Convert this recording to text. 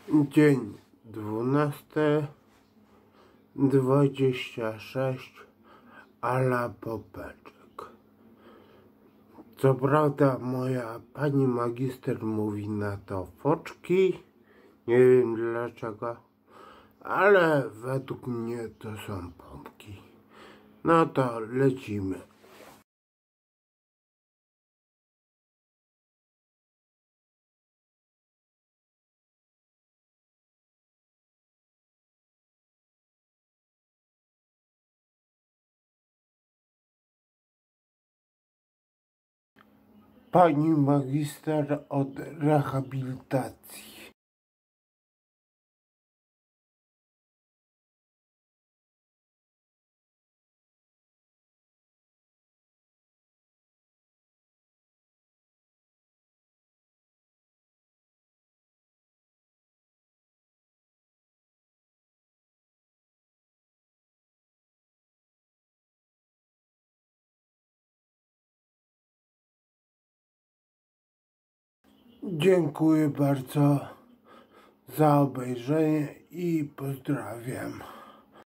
Dzień 12:26 ala Popeczek. Co prawda moja pani magister mówi na to foczki, nie wiem dlaczego, ale według mnie to są pompki. No to lecimy. Pani magister od rehabilitacji. Dziękuję bardzo za obejrzenie i pozdrawiam.